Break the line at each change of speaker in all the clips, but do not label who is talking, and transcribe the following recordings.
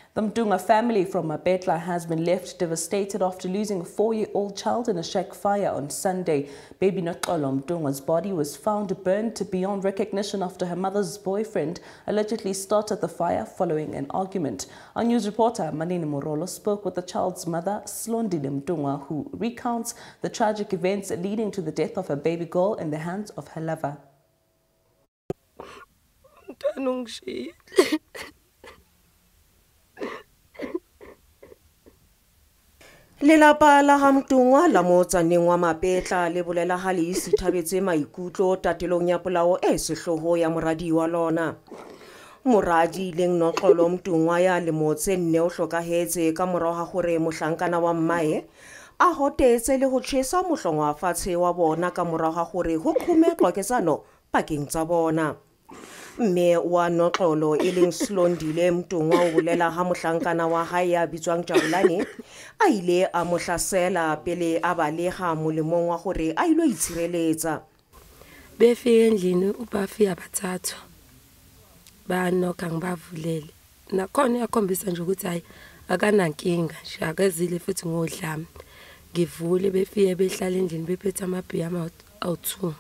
The Mtunga family from Mapetla has been left devastated after losing a 4-year-old child in a shack fire on Sunday. Baby Noxolo Mtunga's body was found burnt beyond recognition after her mother's boyfriend allegedly started the fire following an argument. Our news reporter Manini Morolo spoke with the child's mother, Slondile Mtunga, who recounts the tragic events leading to the death of her baby girl in the hands of her lover.
Lelapa la Mtunga la motsaneng wa Mapetla le bolela ha le isithabetse maikutlo tatelong ya polao e sehloho ya moradi wa lona. Moradi leng Noxolo Mtunga ya le motse nne o hlokahetse ka morao ha hore mohlankana wa mmae a hotetse le ho tjhesa mohlongwa fatshe wa bona ka morao ha hore ho qhume qwaketsano pakeng tsa bona. Mme wa Noxolo e leng Slondile Mtunga o bolela ha mohlankana wa hae ya bitswang Jabulane a ile a mohlasela pele a balega molemong wa gore a ilo itshireletsa.
Befike endlini ubafika bathathu banokha ngibavulele nakhona yakhombisa nje ukuthi hayi akanankinga nje akezile futhi ngodlami ngivule befike behlala endlini bephethe amabhiya awu2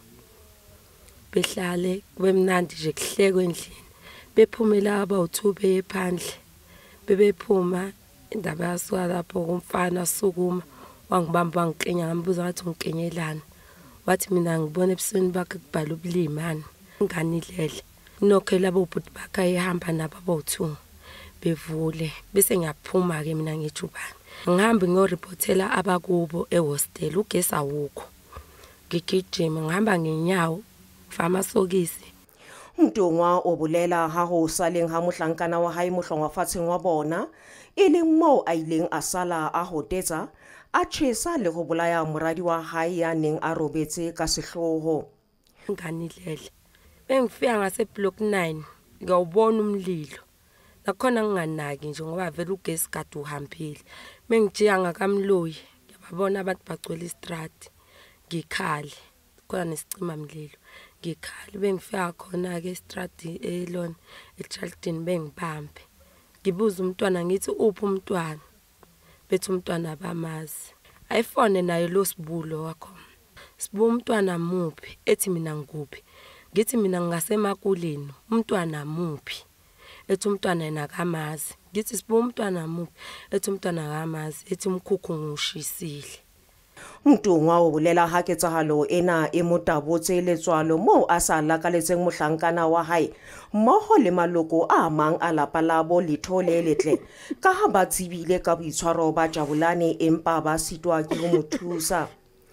behlale kubemnandi nje kuhlekwe endlini bephumela abawu2 beye phandle bebephuma indaba yasuka lapho kumfana sukuma wangibamba wangiklenya ngambuza ngathi ngiklenyelana wathi mina ngibona ebusweni bakhe kubhala ubulimani nganilele nokho labo bhuti bakhe ehamba nabo abawu2 bevule bese ngiyaphuma ke mina ngejubane ngihamba ngiyoriportela abakubo ehostel ugesi awukho ngigijima ngihamba ngenyawo fama sokisi.
Mtunga o bolela ha ho saleng ha mohlankana wa hae mohlongwa fatsheng wa bona e leng moo a ileng a sala a hotetsa a tjhesa le ho bolaya moradi wa hae ya neng a robetse ka sehloho.
Nganilele bengifika ngase block 9 ngawubona umlilo nakhona nginganaki nje ngoba vele ugesi kade uhambile mengijiya ngakamloyi ngiyababona abantu bagcwele istrati ngikhali khona nesicima mlilo ngikhali bengifika khona ke estrati elon eCharlton bengibambe ngibuza umntwana ngithi uphi umntwana bethu umntwana bamazi ayifone nayo lo sibulo wakho sibu umntwana muphi ethi mina ngikuphi ngithi mina ngasemakuleni umntwana muphi ethi umntwana yena kamazi ngithi sibu umntwana muphi ethi umntwana kamazi ethi umkhukhu ngushisile.
Mtunga o bolela ha ketsahalo ena e motabotse letswalo moo a sa lakaletseng mohlankana wa hae mmoho le maloko a mang a lapa labo letho le letle ka ha ba tsebile ka boitshwaro ba Jabulane empa ba sitwa ke ho mo thusa.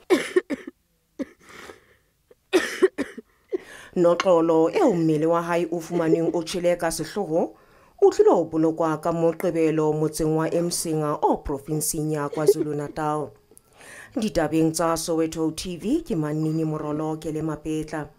Noxolo eo mmele wa hae o fumaneng o tjhele ka sehloho o tlile ho bolokwa ka Moqebelo motseng wa Msinga o provinseng ya KwaZulu-Natal. Ditabeng tsa Soweto TV ke Manini Morolo ke le Mapetla.